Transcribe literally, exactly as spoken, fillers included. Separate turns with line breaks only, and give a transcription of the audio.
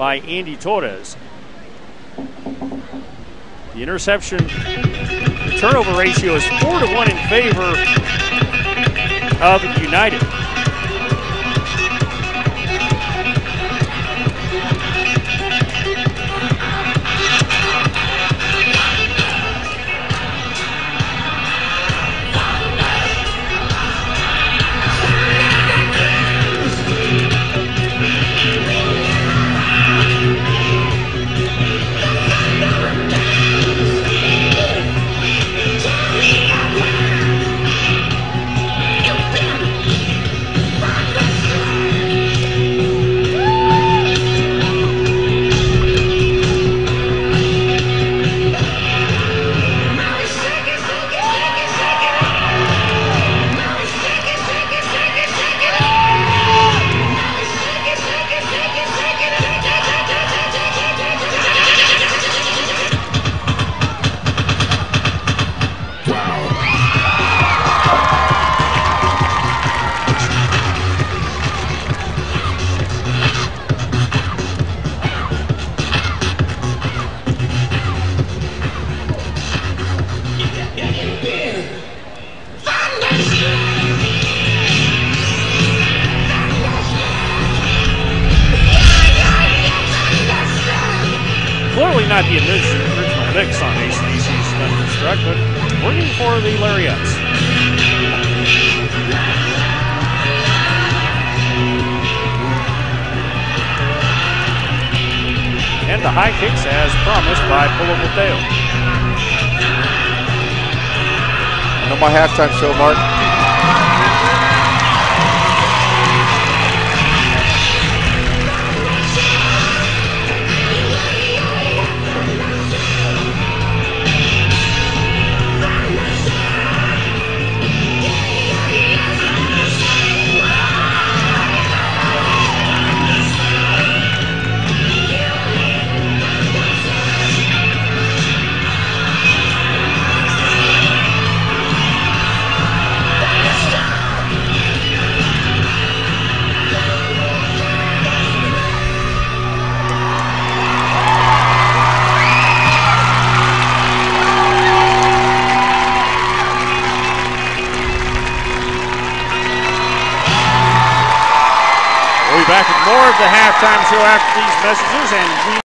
by Andy Torres. The interception the turnover ratio is four to one in favor of United. Clearly not the original mix on A C D C's Thunderstruck, but working for the Lariettes. And the high kicks as promised by Polo Mateo.
I know my halftime show, Mark.
We'll be back with more of the halftime show after these messages, and we